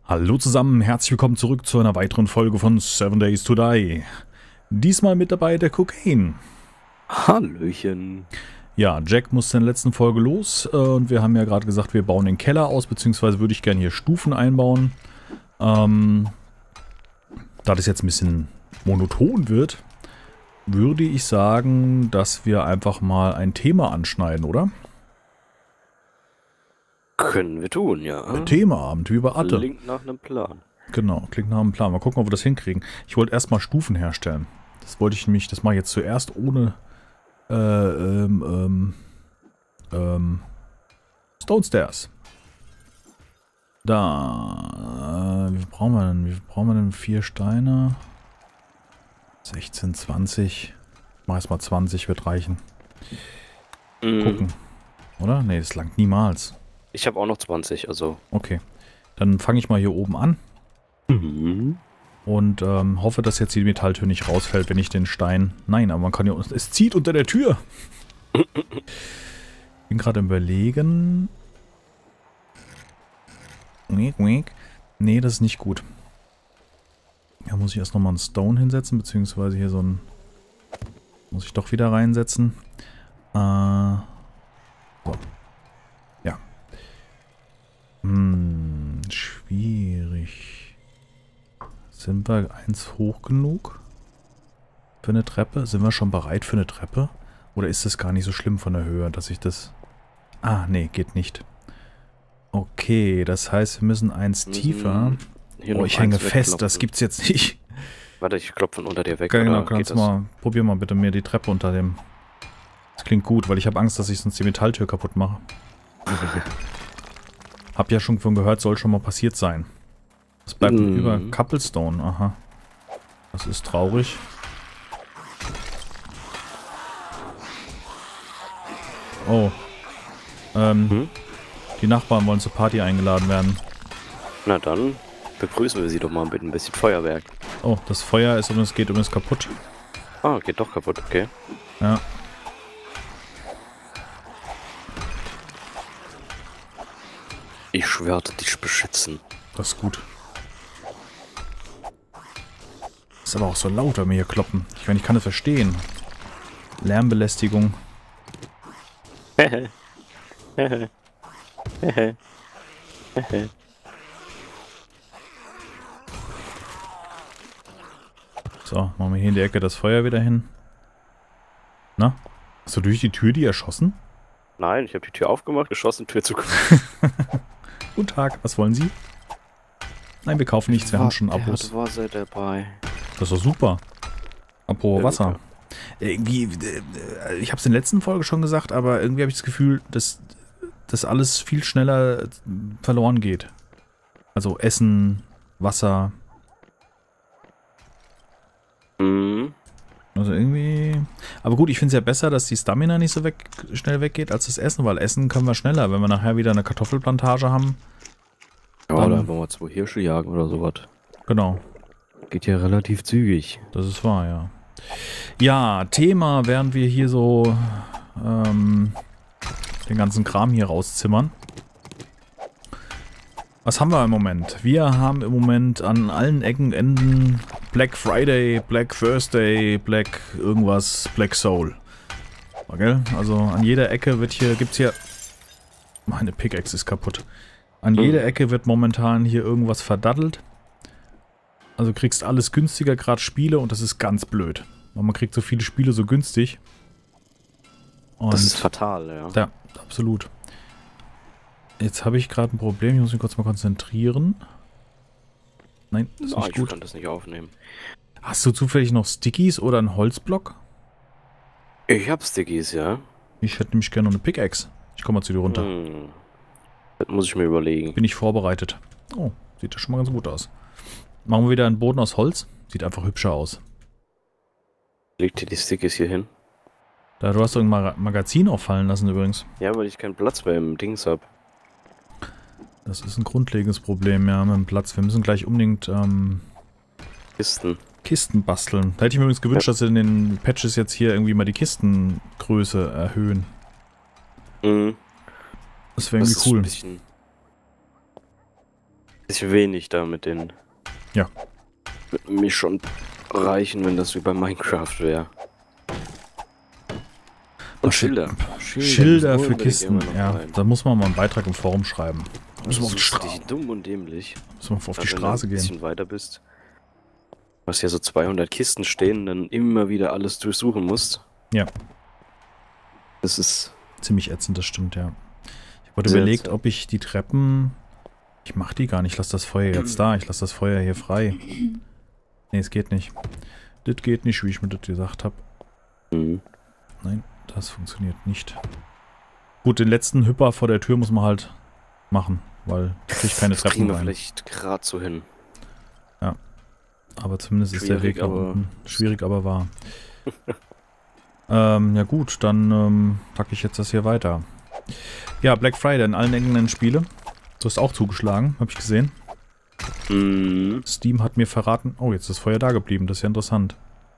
Hallo zusammen, herzlich willkommen zurück zu einer weiteren Folge von 7 Days to Die. Diesmal mit dabei der Cocaine. Hallöchen. Ja, Jack musste in der letzten Folge los und wir haben ja gerade gesagt, wir bauen den Keller aus, beziehungsweise würde ich gerne hier Stufen einbauen. Da das jetzt ein bisschen monoton wird, würde ich sagen, dass wir einfach mal ein Thema anschneiden, oder? Können wir tun, ja. Ein Themaabend, wie bei Atte. Klingt nach einem Plan. Genau, klingt nach einem Plan. Mal gucken, ob wir das hinkriegen. Ich wollte erstmal Stufen herstellen. Das wollte ich nämlich, das mache ich jetzt zuerst ohne Stone Stairs. Da, wie brauchen wir denn? Wie viel brauchen wir denn? 4 Steine. 16, 20. Ich mach erst mal 20, wird reichen. Gucken. Oder? Nee, das langt niemals. Ich habe auch noch 20, also. Okay. Dann fange ich mal hier oben an. Und hoffe, dass jetzt die Metalltür nicht rausfällt, wenn ich den Stein... Nein, aber man kann ja... Es zieht unter der Tür! Bin gerade im Überlegen... Nee, das ist nicht gut. Da muss ich erst nochmal einen Stone hinsetzen, beziehungsweise hier so ein... Muss ich doch wieder reinsetzen. So. Ja. Schwierig. Sind wir eins hoch genug? Für eine Treppe? Sind wir schon bereit für eine Treppe? Oder ist das gar nicht so schlimm von der Höhe, dass ich das... Ah, nee, geht nicht. Okay, das heißt, wir müssen eins tiefer. Oh, ich hänge fest, das gibt's jetzt nicht. Warte, ich klopfe von unter dir weg. Genau, kannst mal... Probier mal bitte mir die Treppe unter dem... Das klingt gut, weil ich habe Angst, dass ich sonst die Metalltür kaputt mache. Hab ja schon von gehört, soll schon mal passiert sein. Das bleibt über Cobblestone, aha. Das ist traurig. Oh. Die Nachbarn wollen zur Party eingeladen werden. Na dann begrüßen wir sie doch mal mit ein bisschen Feuerwerk. Oh, das Feuer ist übrigens, geht übrigens kaputt. Ah, geht doch kaputt, okay. Ja. Ich werde dich beschützen. Das ist gut. Ist aber auch so laut, wenn wir hier kloppen. Ich meine, ich kann das verstehen. Lärmbelästigung. So, machen wir hier in die Ecke das Feuer wieder hin. Na? Hast du durch die Tür die erschossen? Nein, ich habe die Tür aufgemacht, geschossen, Tür zugemacht. Guten Tag, was wollen Sie? Nein, wir kaufen nichts, wir haben schon Abos. Der hat Wasser dabei. Das ist doch super. Apropos Wasser. Irgendwie, ich habe es in der letzten Folge schon gesagt, aber irgendwie habe ich das Gefühl, dass das alles viel schneller verloren geht. Also Essen, Wasser. Also irgendwie... Aber gut, ich finde es ja besser, dass die Stamina nicht so schnell weggeht als das Essen, weil Essen können wir schneller. Wenn wir nachher wieder eine Kartoffelplantage haben. Ja, oder einfach mal 2 Hirsche jagen oder sowas. Genau. Geht ja relativ zügig. Das ist wahr, ja. Ja, Thema, während wir hier so den ganzen Kram hier rauszimmern. Was haben wir im Moment? Wir haben im Moment an allen Ecken, Enden Black Friday, Black Thursday, Black irgendwas, Black Soul. Okay? Also an jeder Ecke gibt's hier... Meine Pickaxe ist kaputt. An jeder Ecke wird momentan hier irgendwas verdattelt. Also kriegst alles günstiger, gerade Spiele, und das ist ganz blöd. Weil man kriegt so viele Spiele so günstig. Und das ist fatal, ja. Ja, absolut. Jetzt habe ich gerade ein Problem. Ich muss mich kurz mal konzentrieren. Nein, das ist nicht gut. Ich kann das nicht aufnehmen. Hast du zufällig noch Stickies oder einen Holzblock? Ich hab Stickies, ja. Ich hätte nämlich gerne noch eine Pickaxe. Ich komme mal zu dir runter. Das muss ich mir überlegen. Bin ich vorbereitet. Oh, sieht ja schon mal ganz gut aus. Machen wir wieder einen Boden aus Holz. Sieht einfach hübscher aus. Legt dir die Stickies hier hin? Da, du hast doch ein Magazin auch fallen lassen übrigens. Ja, weil ich keinen Platz mehr im Dings hab. Das ist ein grundlegendes Problem, ja, mit dem Platz. Wir müssen gleich unbedingt Kisten basteln. Da hätte ich mir übrigens gewünscht, dass sie in den Patches jetzt hier irgendwie mal die Kistengröße erhöhen. Das wäre irgendwie cool. Ist wenig da mit den... Ja. Würde mir schon reichen, wenn das wie bei Minecraft wäre. Und Schilder. Schilder für Kisten, ja. Da muss man mal einen Beitrag im Forum schreiben. Müssen wir auf die Straße. Dumm und dämlich. Müssen wir auf die Straße gehen. Wenn du ein bisschen weiter bist. Du hast ja so 200 Kisten stehen, dann immer wieder alles durchsuchen musst. Ja. Das ist... ziemlich ätzend, das stimmt, ja. Ich habe überlegt, ob ich die Treppen... Ich mach die gar nicht, ich lasse das Feuer jetzt da. Ich lasse das Feuer hier frei. Nee, es geht nicht. Das geht nicht, wie ich mir das gesagt habe. Mhm. Nein, das funktioniert nicht. Gut, den letzten Hüpper vor der Tür muss man halt machen, weil da kriege ich keine Das Treppen kriegen wir rein. vielleicht gerade so hin. Ja. Aber zumindest ist der Weg nach unten schwierig, aber wahr. Ja gut, dann packe ich jetzt das hier weiter. Ja, Black Friday in allen Ecken Spiele. Du hast auch zugeschlagen, habe ich gesehen. Mhm. Steam hat mir verraten... Oh, jetzt ist das Feuer da geblieben, das ist ja interessant.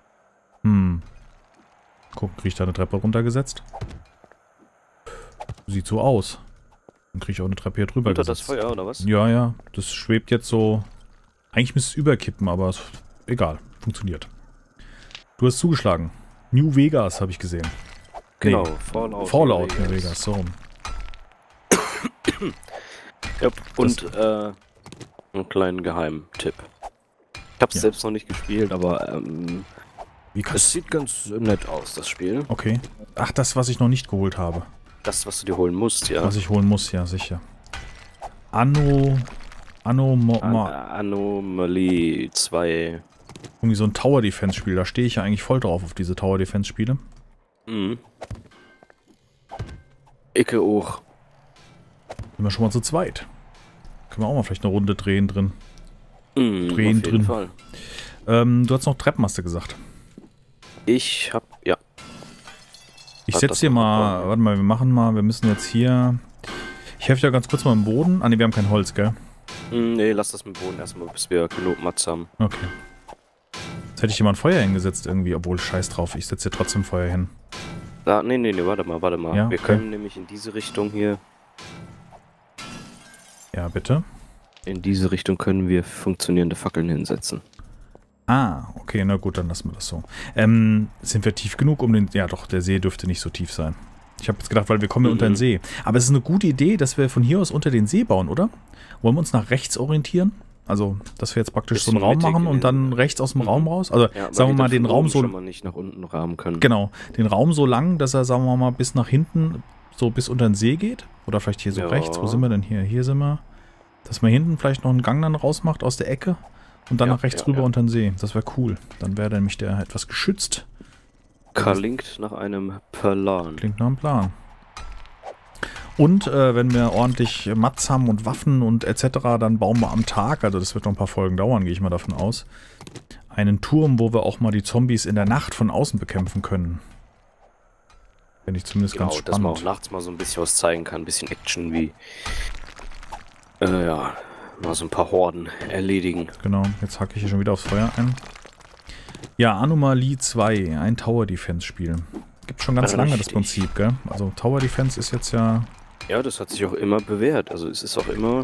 Guck, kriege ich da eine Treppe runtergesetzt? Sieht so aus. Dann kriege ich auch eine Treppe hier drüber Unter gesetzt. das Feuer, oder was? Ja, ja, das schwebt jetzt so... Eigentlich müsste es überkippen, aber egal, funktioniert. Du hast zugeschlagen. New Vegas habe ich gesehen. Genau, nee. Fallout New Vegas, so rum. Ja, und einen kleinen Geheimtipp. Ich habe es selbst noch nicht gespielt, aber Wie es sieht ganz nett aus, das Spiel. Okay. Ach, das, was ich noch nicht geholt habe. Das, was du dir holen musst, ja. Was ich holen muss, ja, sicher. Anomaly 2. Irgendwie so ein Tower Defense Spiel, da stehe ich ja eigentlich voll drauf auf diese Tower Defense Spiele. Mhm. Icke auch. Sind wir schon mal zu zweit. Können wir auch mal vielleicht eine Runde drehen drin. Mhm, Drehen auf jeden Fall. Du hast noch Treppen, hast du gesagt. Ich hab, ja. Ich setze hier mal, warte mal, wir müssen jetzt hier... Ich helfe ja ganz kurz mal im Boden. Ah ne, wir haben kein Holz, gell? Nee, lass das mit dem Boden erstmal, bis wir genug Mats haben. Okay. Jetzt hätte ich hier mal ein Feuer hingesetzt irgendwie, obwohl scheiß drauf, ich setze hier trotzdem Feuer hin. Ah, nee, warte mal. Ja, wir können nämlich in diese Richtung hier... Ja, bitte? In diese Richtung können wir funktionierende Fackeln hinsetzen. Ah, okay, na gut, dann lassen wir das so. Sind wir tief genug, um den... Ja doch, der See dürfte nicht so tief sein. Ich habe jetzt gedacht, weil wir kommen ja unter den See. Aber es ist eine gute Idee, dass wir von hier aus unter den See bauen, oder? Wollen wir uns nach rechts orientieren? Also, dass wir jetzt praktisch so einen Raum machen und dann rechts aus dem Raum raus? Also, ja, sagen wir mal, den Raum so... schon mal nicht nach unten rahmen können. Genau, den Raum so lang, dass er, sagen wir mal, bis nach hinten, so bis unter den See geht. Oder vielleicht hier so rechts. Wo sind wir denn hier? Hier sind wir. Dass man hinten vielleicht noch einen Gang dann rausmacht aus der Ecke und dann nach rechts rüber unter den See. Das wäre cool. Dann wäre nämlich der etwas geschützt. Klingt nach einem Plan. Klingt nach einem Plan. Und wenn wir ordentlich Mats haben und Waffen und etc., dann bauen wir am Tag, also das wird noch ein paar Folgen dauern, gehe ich mal davon aus, einen Turm, wo wir auch mal die Zombies in der Nacht von außen bekämpfen können. Finde ich zumindest ganz spannend. Dass man auch nachts mal so ein bisschen was zeigen kann, ein bisschen Action wie, ja, mal so ein paar Horden erledigen. Genau, jetzt hacke ich hier schon wieder aufs Feuer ein. Ja, Anomaly 2, ein Tower Defense Spiel. Gibt schon ganz lange das Prinzip, gell? Also Tower Defense ist jetzt ja... Ja, das hat sich auch immer bewährt. Also es ist auch immer...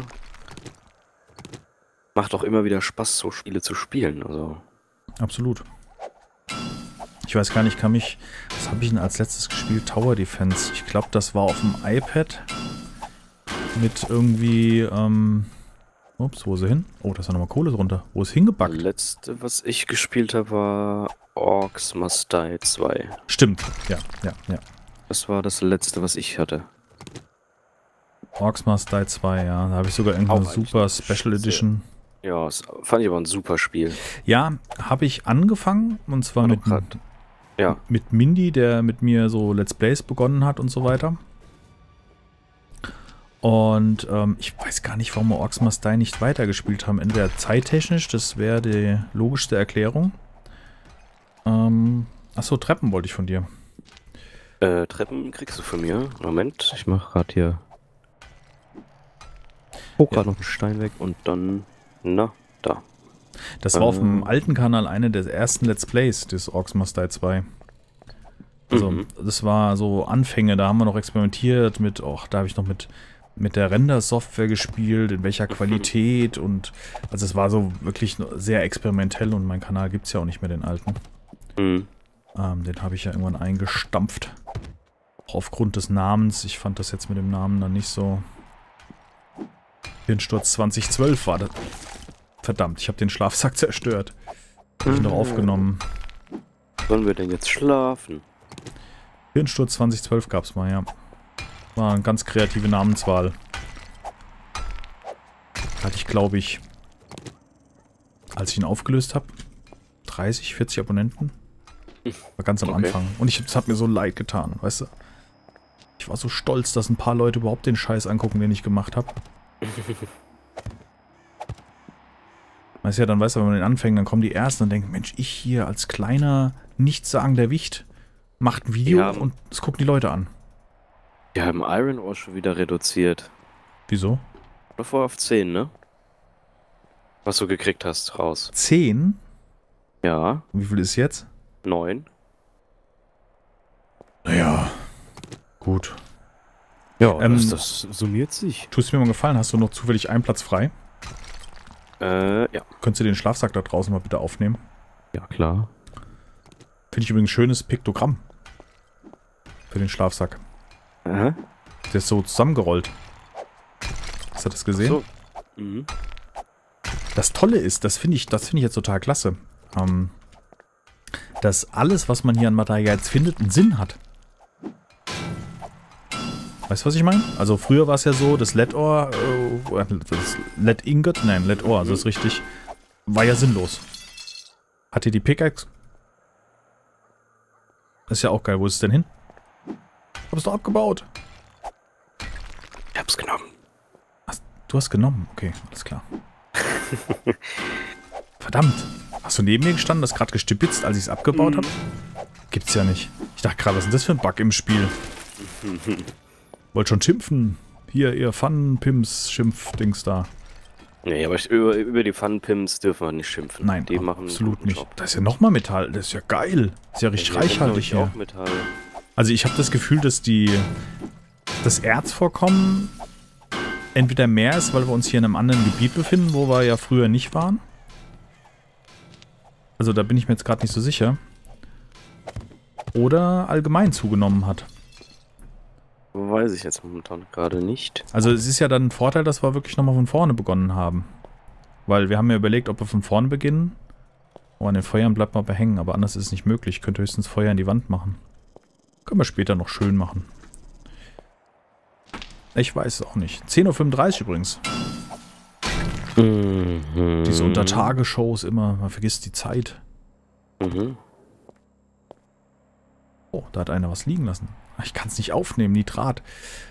Macht auch immer wieder Spaß, so Spiele zu spielen. Also. Absolut. Ich weiß gar nicht, was habe ich denn als letztes gespielt? Tower Defense. Ich glaube, das war auf dem iPad. Mit irgendwie, ups, wo ist er hin? Oh, da ist ja nochmal Kohle drunter. Wo ist hingebackt? Das letzte, was ich gespielt habe, war Orcs Must Die 2. Stimmt, ja. Das war das letzte, was ich hatte. Orcs Must Die 2, ja. Da habe ich sogar irgendeine super Special Edition. Ja, das fand ich aber ein super Spiel. Ja, habe ich angefangen. Und zwar mit Mindy, der mit mir so Let's Plays begonnen hat und so weiter. Und ich weiß gar nicht, warum wir Orcs Must Die nicht weitergespielt haben. Entweder zeittechnisch, das wäre die logischste Erklärung. Achso, Treppen wollte ich von dir. Treppen kriegst du von mir. Moment, ich mache gerade hier... gerade noch einen Stein weg und dann... Na, da. Das war auf dem alten Kanal eine der ersten Let's Plays, des Orcs Must Die 2. Also, das war so Anfänge, da haben wir noch experimentiert mit, da habe ich noch mit mit der Render-Software gespielt, in welcher Qualität und also es war so wirklich sehr experimentell und mein Kanal gibt es ja auch nicht mehr, den alten. Den habe ich ja irgendwann eingestampft. Auch aufgrund des Namens. Ich fand das jetzt mit dem Namen dann nicht so... Hirnsturz 2012 war das. Verdammt, ich habe den Schlafsack zerstört. Habe ich noch aufgenommen. Sollen wir denn jetzt schlafen? Hirnsturz 2012 gab es mal, ja. War eine ganz kreative Namenswahl. Hatte ich, glaube ich, als ich ihn aufgelöst habe, 30, 40 Abonnenten. War ganz am Anfang. Und es hat mir so leid getan, weißt du. Ich war so stolz, dass ein paar Leute überhaupt den Scheiß angucken, den ich gemacht habe. Weißt du ja, dann weißt du, wenn man den anfängt, dann kommen die Ersten und denken, Mensch, ich hier als kleiner, nichtssagender Wicht macht ein Video und es gucken die Leute an. Wir haben Iron Ore schon wieder reduziert. Wieso? Davor auf 10, ne? Was du gekriegt hast, raus. 10? Ja. Und wie viel ist jetzt? 9. Naja, gut. Ja, das summiert sich. Tust mir mal einen Gefallen, hast du noch zufällig einen Platz frei? Ja. Könntest du den Schlafsack da draußen mal bitte aufnehmen? Ja, klar. Finde ich übrigens ein schönes Piktogramm. Für den Schlafsack. Aha. Der ist so zusammengerollt. Hast du das gesehen? So. Mhm. Das Tolle ist, das finde ich jetzt total klasse, dass alles, was man hier an Material jetzt findet, einen Sinn hat. Weißt du, was ich meine? Also früher war es ja so, das LED-Ohr, das LED-Ingot, nein, LED-Ohr, also das ist richtig, war ja sinnlos. Hat hier die Pickaxe? Ist ja auch geil, wo ist es denn hin? Hab es doch abgebaut. Ich hab's genommen. Du hast genommen, okay, alles klar. Verdammt, hast du neben mir gestanden, das gerade gestibitzt, als ich es abgebaut habe? Gibt's ja nicht. Ich dachte gerade, was ist denn das für ein Bug im Spiel? Wollt schon schimpfen. Hier, ihr Pfannenpimps, Schimpfdings da. Nee, aber über die Pfannenpimps dürfen wir nicht schimpfen. Nein, die machen absolut nicht. Job. Da ist ja nochmal Metall. Das ist ja geil. Das ist ja richtig reichhaltig hier. Auch Metall. Also ich habe das Gefühl, dass das Erzvorkommen entweder mehr ist, weil wir uns hier in einem anderen Gebiet befinden, wo wir ja früher nicht waren. Also da bin ich mir jetzt gerade nicht so sicher. Oder allgemein zugenommen hat. Weiß ich jetzt momentan gerade nicht. Also es ist ja dann ein Vorteil, dass wir wirklich nochmal von vorne begonnen haben. Weil wir haben ja überlegt, ob wir von vorne beginnen. Oh, an den Feuern bleibt man behängen, aber anders ist es nicht möglich. Ich könnte höchstens Feuer in die Wand machen. Können wir später noch schön machen. Ich weiß es auch nicht. 10:35 Uhr übrigens. Diese Untertage-Shows immer, man vergisst die Zeit. Oh, da hat einer was liegen lassen. Ich kann es nicht aufnehmen, Nitrat.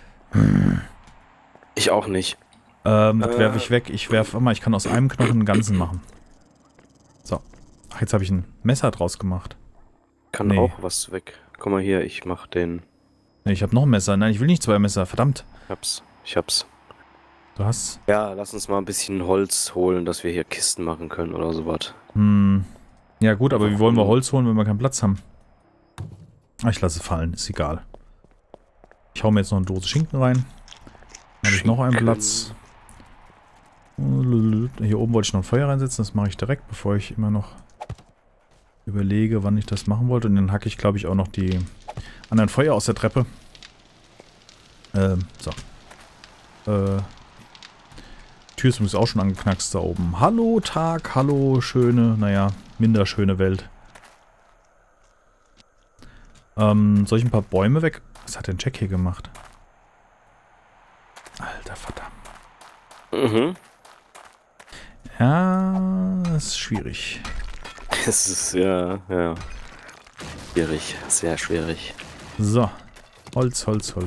Ich auch nicht. Das werfe ich weg. Ich kann aus einem Knochen einen ganzen machen. So. Ach, jetzt habe ich ein Messer draus gemacht. Kann auch was weg. Komm mal hier, ich mach den... Nee, ich habe noch ein Messer. Nein, ich will nicht 2 Messer. Verdammt. Ich hab's. Du hast... Ja, lass uns mal ein bisschen Holz holen, dass wir hier Kisten machen können oder sowas. Ja gut, aber wie wollen wir Holz holen, wenn wir keinen Platz haben? Ach, ich lasse es fallen. Ist egal. Ich hau mir jetzt noch eine Dose Schinken rein. Dann habe ich noch einen Platz. Hier oben wollte ich noch ein Feuer reinsetzen. Das mache ich direkt, bevor ich immer noch überlege, wann ich das machen wollte. Und dann hacke ich, glaube ich, auch noch die anderen Feuer aus der Treppe. So. Tür ist übrigens auch schon angeknackst da oben. Hallo Tag, hallo schöne, naja, minder schöne Welt. Soll ich ein paar Bäume weg... Was hat denn Jack hier gemacht? Alter, verdammt. Ja, das ist schwierig. Es ist, ja. Schwierig, sehr schwierig. So. Holz.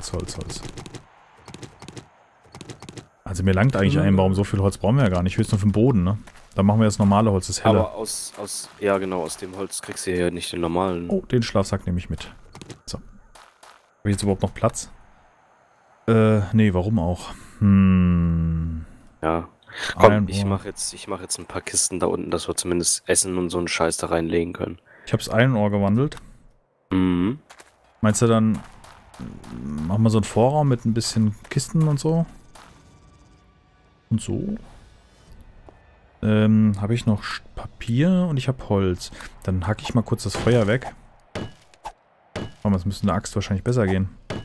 Also mir langt eigentlich ein Baum. So viel Holz brauchen wir ja gar nicht. Höchstens nur für den Boden, ne? Dann machen wir das normale Holz, das helle. Aber aus dem Holz kriegst du ja nicht den normalen. Oh, den Schlafsack nehme ich mit. So. Habe ich jetzt überhaupt noch Platz? Nee, warum auch? Ja. Komm, ich mach jetzt ein paar Kisten da unten, dass wir zumindest Essen und so einen Scheiß da reinlegen können. Ich hab's Iron Ore gewandelt. Meinst du dann, machen wir so einen Vorraum mit ein bisschen Kisten und so? Und so. Habe ich noch Papier und ich habe Holz. Dann hacke ich mal kurz das Feuer weg. Aber es müsste eine Axt wahrscheinlich besser gehen.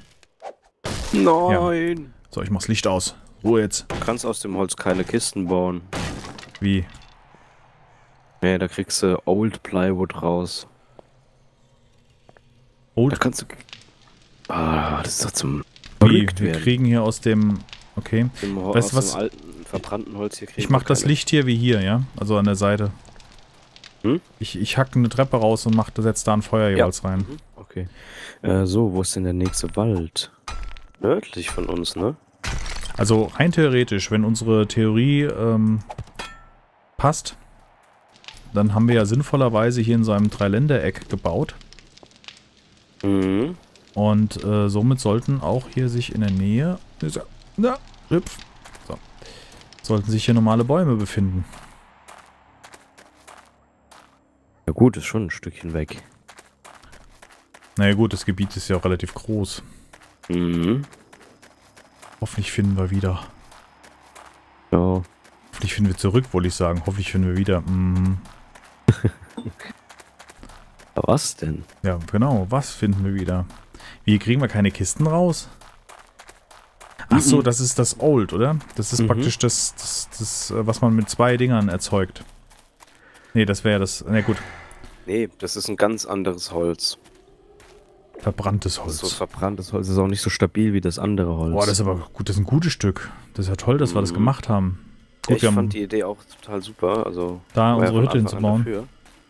Nein! Ja. So, ich mach's Licht aus. Ruhe jetzt. Du kannst aus dem Holz keine Kisten bauen. Wie? Nee, da kriegst du Old Plywood raus. Old? Da kannst du... Ah, das ist doch zum... Wie? Wir kriegen hier aus dem... Okay. Weißt du was? Aus dem alten, verbrannten Holz hier kriegen ich mach das Licht hier wie hier, ja? Also an der Seite. Hm? Ich hacke eine Treppe raus und setz da ein Feuer jeweils rein. Mhm. Okay. So, wo ist denn der nächste Wald? Nördlich von uns, ne? Also rein theoretisch, wenn unsere Theorie passt, dann haben wir ja sinnvollerweise hier in so einem Dreiländereck gebaut. Mhm. Und somit sollten auch hier sich in der Nähe... Na, hüpf. So. Sollten sich hier normale Bäume befinden. Ja gut, ist schon ein Stückchen weg. Naja gut, das Gebiet ist ja auch relativ groß. Mhm. Hoffentlich finden wir wieder. Ja. Hoffentlich finden wir zurück, wollte ich sagen. Hoffentlich finden wir wieder. Mhm. Was denn? Ja, genau. Was finden wir wieder? Wie kriegen wir keine Kisten raus? Ach so, das ist das Old, oder? Das ist praktisch das, was man mit 2 Dingern erzeugt. Nee, das wäre ja das... Na gut. Nee, das ist ein ganz anderes Holz. Verbranntes Holz. Das ist so verbranntes Holz. Das ist auch nicht so stabil wie das andere Holz. Boah, das ist aber gut. Das ist ein gutes Stück. Das ist ja toll, dass wir das gemacht haben. Gut, ja, ich fand die Idee auch total super. Also da unsere Hütte hinzubauen.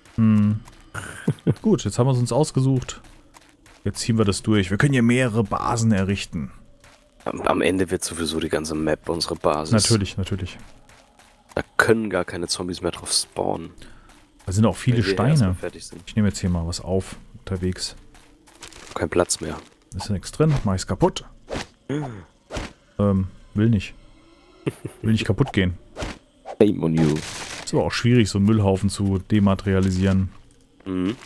Gut, jetzt haben wir es uns ausgesucht. Jetzt ziehen wir das durch. Wir können hier mehrere Basen errichten. Am Ende wird sowieso die ganze Map unsere Basis. Natürlich, natürlich. Da können gar keine Zombies mehr drauf spawnen. Da sind auch viele Steine. Fertig sind. Ich nehme jetzt hier mal was auf unterwegs. Kein Platz mehr. Ist nichts drin, mach ich's kaputt. Will nicht. Will nicht kaputt gehen. Shame on you. Ist aber auch schwierig, so einen Müllhaufen zu dematerialisieren. Mhm.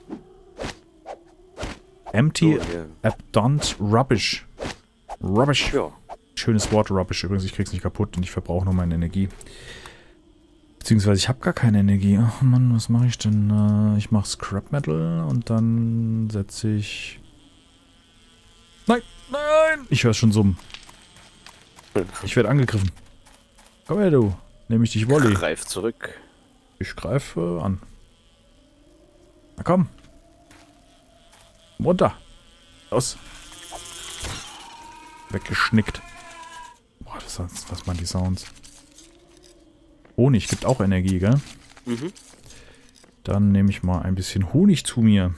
Empty, So, yeah. abandoned rubbish. Rubbish. Ja. Schönes Wort, Rubbish. Übrigens, ich krieg's nicht kaputt und ich verbrauche nur meine Energie. Beziehungsweise ich habe gar keine Energie. Ach Mann, was mache ich denn? Ich mache Scrap Metal und dann setze ich... Nein, nein! Ich höre es schon summen. Ich werde angegriffen. Komm her, du. Nehme ich dich Volley. Greif zurück. Ich greife an. Na komm. Runter. Los. Weggeschnickt. Boah, was waren die Sounds? Honig gibt auch Energie, gell? Mhm. Dann nehme ich mal ein bisschen Honig zu mir.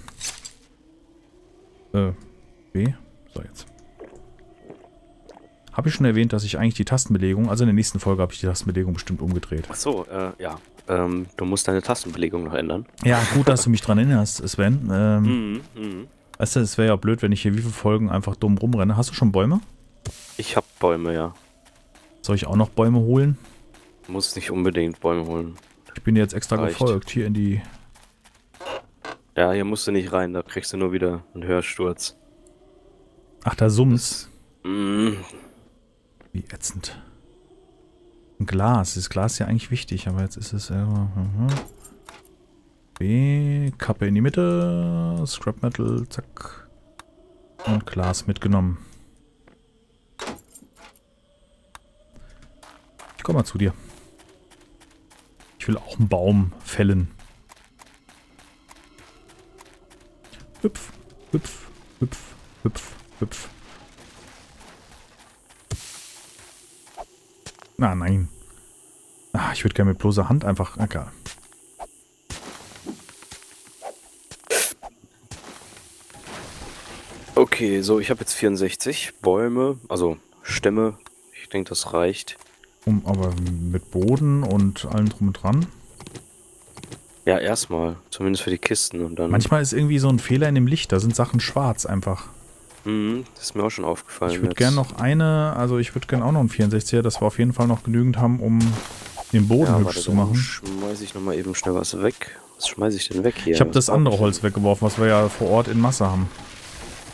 B. So, jetzt. Habe ich schon erwähnt, dass ich eigentlich die Tastenbelegung, also in der nächsten Folge habe ich die Tastenbelegung bestimmt umgedreht. Ach so, ja. Du musst deine Tastenbelegung noch ändern. Ja, gut, dass du mich dran erinnerst, Sven. Weißt du, es wäre ja blöd, wenn ich hier wie viele Folgen einfach dumm rumrenne. Hast du schon Bäume? Ich habe Bäume, ja. Soll ich auch noch Bäume holen? Du musst nicht unbedingt Bäume holen. Ich bin dir jetzt extra gefolgt, hier in die... Ja, hier musst du nicht rein, da kriegst du nur wieder einen Hörsturz. Ach, da summt's. Mhm. Wie ätzend. Ein Glas. Das Glas ist ja eigentlich wichtig, aber jetzt ist es... B, Kappe in die Mitte, Scrap Metal, zack. Und Glas mitgenommen. Ich komme mal zu dir. Ich will auch einen Baum fällen. Hüpf, hüpf, hüpf, hüpf, hüpf. Ah, nein. Ah, ich würde gerne mit bloßer Hand einfach... Egal. Okay, so, ich habe jetzt 64 Bäume, also Stämme. Ich denke, das reicht. Aber mit Boden und allem drum und dran? Ja, erstmal. Zumindest für die Kisten und dann... Manchmal ist irgendwie so ein Fehler in dem Licht. Da sind Sachen schwarz einfach. Mhm, das ist mir auch schon aufgefallen. Ich würde gerne noch ich würde gerne auch noch einen 64er, dass wir auf jeden Fall noch genügend haben, um den Boden hübsch zu machen. Schmeiße ich nochmal eben schnell was weg. Was schmeiße ich denn weg hier? Ich habe das andere Holz weggeworfen, was wir ja vor Ort in Masse haben.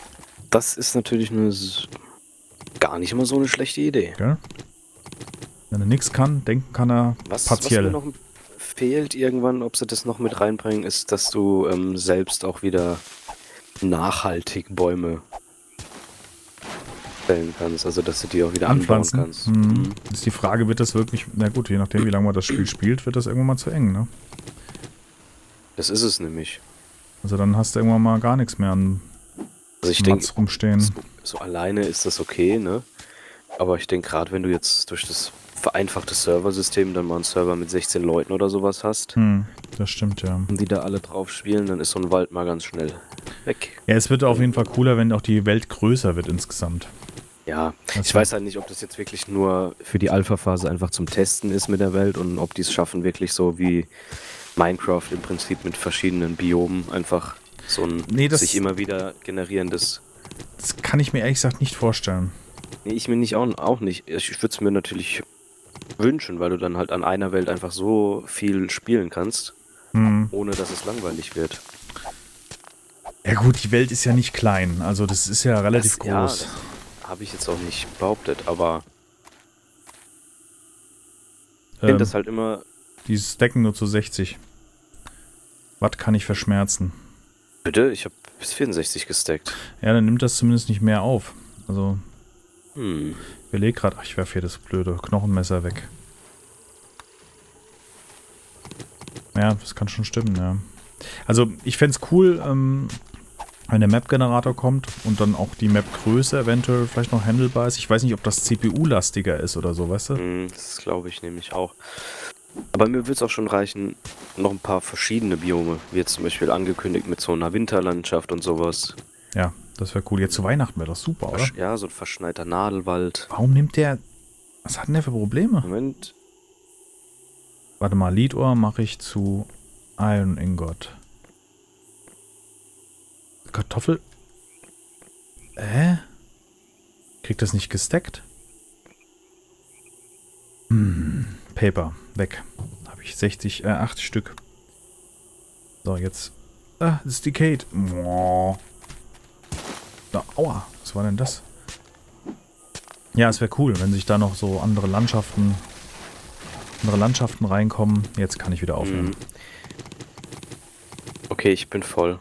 Das ist natürlich gar nicht immer so eine schlechte Idee. Gell? Wenn er nichts kann, denken kann er partiell. Was mir noch fehlt irgendwann, ob sie das noch mit reinbringen, ist, dass du selbst auch wieder nachhaltig Bäume stellen kannst. Also, dass du die auch wieder Anpflanzen anbauen kannst. Mhm. Ist die Frage, wird das wirklich, na gut, je nachdem, wie lange man das Spiel spielt, wird das irgendwann mal zu eng, ne? Das ist es nämlich. Also dann hast du irgendwann mal gar nichts mehr an Also ich denke, rumstehen. so alleine ist das okay, ne? Aber ich denke, gerade wenn du jetzt durch das vereinfachte Serversystem dann mal einen Server mit 16 Leuten oder sowas hast, Das stimmt, ja. und die da alle drauf spielen, dann ist so ein Wald mal ganz schnell weg. Ja, es wird auf jeden Fall cooler, wenn auch die Welt größer wird insgesamt. Ja, Also ich weiß halt nicht, ob das jetzt wirklich nur für die Alpha-Phase einfach zum Testen ist mit der Welt und ob die es schaffen, wirklich so wie Minecraft im Prinzip mit verschiedenen Biomen einfach so ein sich immer wieder generierendes... Das kann ich mir ehrlich gesagt nicht vorstellen. Nee, ich mir nicht auch nicht. Ich würde es mir natürlich wünschen, weil du dann halt an einer Welt einfach so viel spielen kannst, ohne dass es langweilig wird. Ja gut, die Welt ist ja nicht klein, also das ist ja relativ groß. Ja, das habe ich jetzt auch nicht behauptet, aber ich finde das halt immer... Die stacken nur zu 60. Was kann ich verschmerzen? Bitte? Ich habe bis 64 gestackt. Ja, dann nimmt das zumindest nicht mehr auf. Also... Ich überlege gerade, ich werfe hier das blöde Knochenmesser weg. Ja, das kann schon stimmen, ja. Also, ich fände es cool, wenn der Map-Generator kommt und dann auch die Map-Größe eventuell vielleicht noch handelbar ist. Ich weiß nicht, ob das CPU-lastiger ist oder so, weißt du? Das glaube ich nämlich auch. Aber mir würde es auch schon reichen, noch ein paar verschiedene Biome, wie jetzt zum Beispiel angekündigt mit so einer Winterlandschaft und sowas. Ja, das wäre cool. Jetzt zu Weihnachten wäre das super, oder? Ja, so ein verschneiter Nadelwald. Warum nimmt der... Was hat denn der für Probleme? Moment. Warte mal, Leadohr mache ich zu Iron Ingot. Kartoffel... Kriegt das nicht gestackt? Paper, weg. Habe ich 80 Stück. So, jetzt... Ah, das ist Decayed. Da, aua, was war denn das? Ja, es wäre cool, wenn sich da noch so andere Landschaften reinkommen. Jetzt kann ich wieder aufnehmen. Okay, ich bin voll.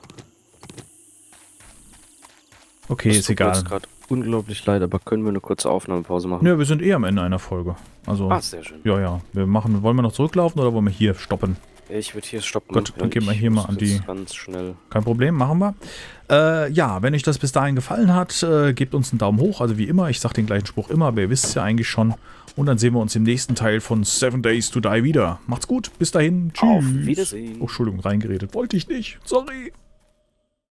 Okay, ist egal. Das tut mir gerade unglaublich leid, aber können wir eine kurze Aufnahmepause machen? Ja, wir sind am Ende einer Folge. Also, sehr schön. Ja. Wollen wir noch zurücklaufen oder wollen wir hier stoppen? Ich würde hier stoppen. Gut, dann gehen wir hier mal an die... Ganz schnell. Kein Problem, machen wir. Ja, wenn euch das bis dahin gefallen hat, gebt uns einen Daumen hoch. Also wie immer, ich sage den gleichen Spruch immer, aber ihr wisst es ja eigentlich schon. Und dann sehen wir uns im nächsten Teil von 7 Days to Die wieder. Macht's gut, bis dahin. Tschüss. Auf Wiedersehen. Oh, Entschuldigung, reingeredet. Wollte ich nicht. Sorry.